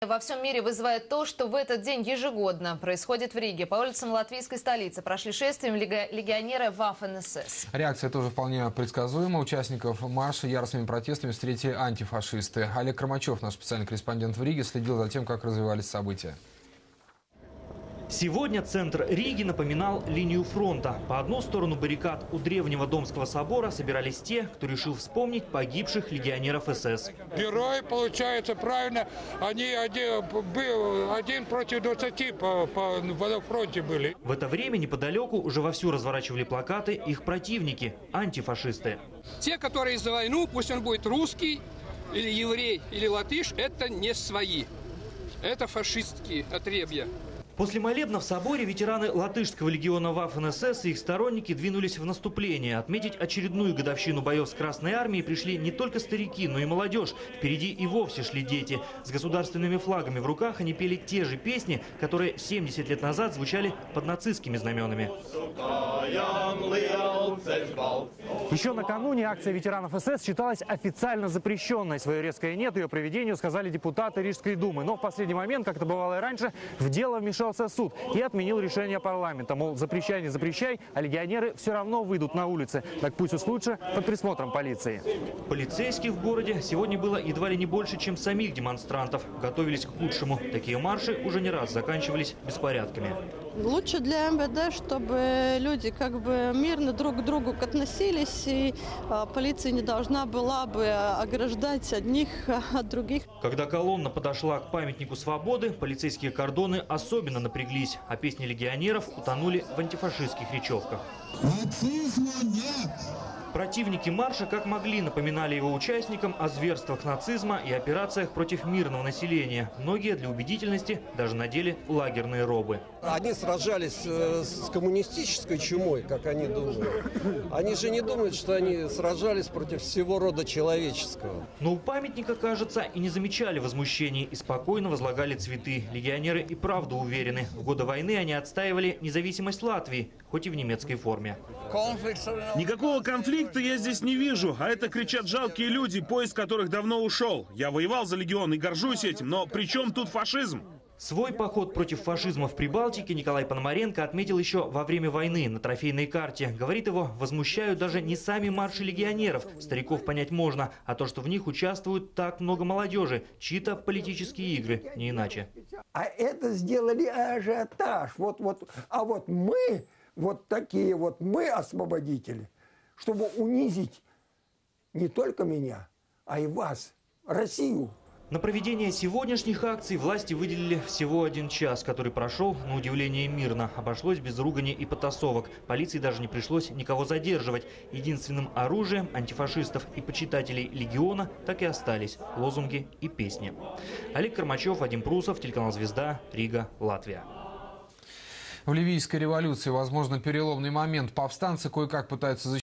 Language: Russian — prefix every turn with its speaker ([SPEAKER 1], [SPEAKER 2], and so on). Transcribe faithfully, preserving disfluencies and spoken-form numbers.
[SPEAKER 1] во всем мире вызывает то, что в этот день ежегодно происходит в Риге. По улицам латвийской столицы прошли шествием легионеры Waffen-эс эс.
[SPEAKER 2] Реакция тоже вполне предсказуема. Участников марша яростными протестами встретили антифашисты. Олег Кормачев, наш специальный корреспондент в Риге, следил за тем, как развивались события.
[SPEAKER 3] Сегодня центр Риги напоминал линию фронта. По одну сторону баррикад у древнего Домского собора собирались те, кто решил вспомнить погибших легионеров эс эс.
[SPEAKER 4] Герои, получается, правильно, они один, был один против двадцати по, по, на фронте были.
[SPEAKER 3] В это время неподалеку уже вовсю разворачивали плакаты их противники – антифашисты.
[SPEAKER 5] Те, которые за войну, пусть он будет русский, или еврей, или латыш, это не свои. Это фашистские отребья.
[SPEAKER 3] После молебна в соборе ветераны латышского легиона Waffen-эс эс и их сторонники двинулись в наступление. Отметить очередную годовщину боев с Красной Армией пришли не только старики, но и молодежь. Впереди и вовсе шли дети. С государственными флагами в руках они пели те же песни, которые семьдесят лет назад звучали под нацистскими знаменами.
[SPEAKER 6] Еще накануне акция ветеранов эс эс считалась официально запрещенной. Свое резкое «нет» ее проведению сказали депутаты Рижской думы. Но в последний момент, как это бывало и раньше, в дело вмешался суд и отменил решение парламента. Мол, запрещай, не запрещай, а легионеры все равно выйдут на улицы. Так пусть уж лучше под присмотром полиции.
[SPEAKER 3] Полицейских в городе сегодня было едва ли не больше, чем самих демонстрантов. Готовились к худшему. Такие марши уже не раз заканчивались беспорядками.
[SPEAKER 7] Лучше для эм вэ дэ, чтобы люди как бы мирно друг к другу относились, и а, полиция не должна была бы ограждать одних от других.
[SPEAKER 3] Когда колонна подошла к памятнику свободы, полицейские кордоны особенно напряглись, а песни легионеров утонули в антифашистских речевках.
[SPEAKER 8] Нацизма нет!
[SPEAKER 3] Противники марша как могли напоминали его участникам о зверствах нацизма и операциях против мирного населения. Многие для убедительности даже надели лагерные робы.
[SPEAKER 9] Они сражались с коммунистической чумой, как они думают. Они же не думают, что они сражались против всего рода человеческого.
[SPEAKER 3] Но у памятника, кажется, и не замечали возмущений и спокойно возлагали цветы. Легионеры и правда уверены. В годы войны они отстаивали независимость Латвии, хоть и в немецкой форме.
[SPEAKER 10] Никакого конфликта я здесь не вижу, а это кричат жалкие люди, поезд которых давно ушел. Я воевал за легион и горжусь этим, но при чем тут фашизм?
[SPEAKER 3] Свой поход против фашизма в Прибалтике Николай Пономаренко отметил еще во время войны на трофейной карте. Говорит, его возмущают даже не сами марши легионеров, стариков понять можно, а то, что в них участвуют так много молодежи, чьи-то политические игры, не иначе.
[SPEAKER 11] А это сделали ажиотаж. Вот, вот, а вот мы, вот такие вот мы освободители, чтобы унизить не только меня, а и вас, Россию.
[SPEAKER 3] На проведение сегодняшних акций власти выделили всего один час, который прошел, на удивление, мирно. Обошлось без ругани и потасовок. Полиции даже не пришлось никого задерживать. Единственным оружием антифашистов и почитателей легиона так и остались лозунги и песни. Олег Кормачев, Вадим Прусов, телеканал «Звезда», Рига, Латвия.
[SPEAKER 2] В ливийской революции возможно переломный момент. Повстанцы кое-как пытаются защитить